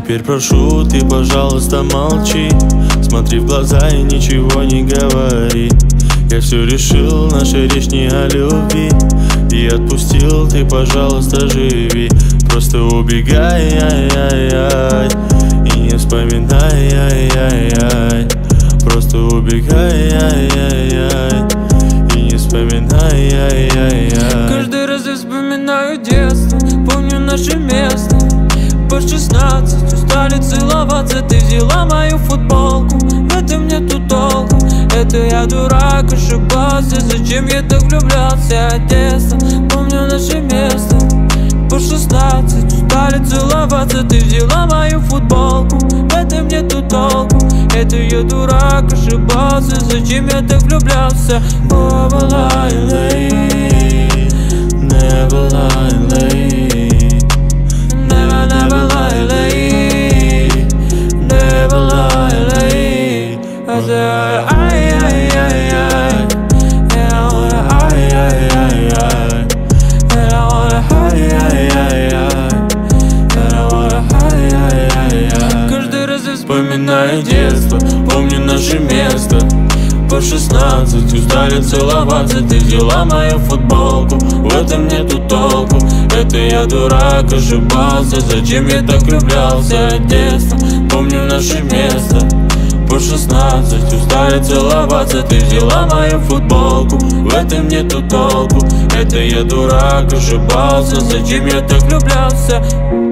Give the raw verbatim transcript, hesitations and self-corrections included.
Теперь прошу, ты, пожалуйста, молчи. Смотри в глаза и ничего не говори. Я все решил, наша речь не о любви. И отпустил, ты, пожалуйста, живи. Просто убегай, ай-яй-яй, и не вспоминай, ай-яй-яй. Просто убегай, ай-яй-яй, и не вспоминай, ай-яй-яй. Каждый раз я вспоминаю детство, помню наше место. По шестнадцать устали целоваться, ты взяла мою футболку. В этом нету толку, это я дурак, ошибался. Зачем я так влюблялся? Одесса, помню наше место. По шестнадцать устали целоваться, ты взяла мою футболку. В этом нету толку, это я дурак, ошибался. Зачем я так влюблялся? Never lie late, never lie late, never, never lie late, never lie late. I said, ay, ay, ay, ay, and I wanna, ay, ay, ay, ay, and I wanna, ay, ay, ay, ay, and I wanna, ay, ay, ay, ay. Каждый раз я вспоминаю детство, помню наше место. По шестнадцать устали целоваться, ты взяла мою футболку. В этом нету толку, это я дурак, ошибался. Зачем я так влюблялся? Одесса, помню наше место. По шестнадцать устали целоваться, ты взяла мою футболку. В этом нету толку, это я дурак, ошибался. Зачем я так влюблялся?